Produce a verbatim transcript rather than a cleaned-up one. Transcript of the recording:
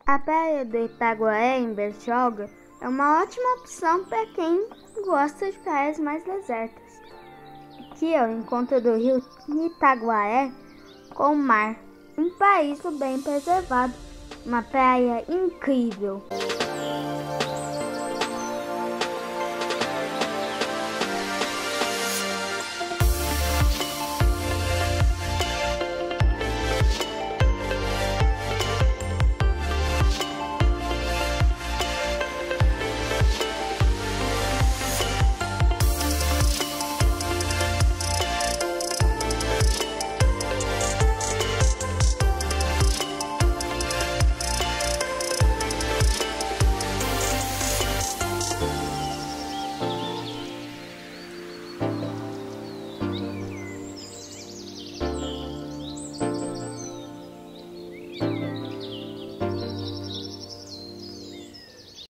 A praia do Itaguaé, em Bertioga, é uma ótima opção para quem gosta de praias mais desertas. Aqui é o encontro do rio Itaguaé com o mar, um paraíso bem preservado, uma praia incrível.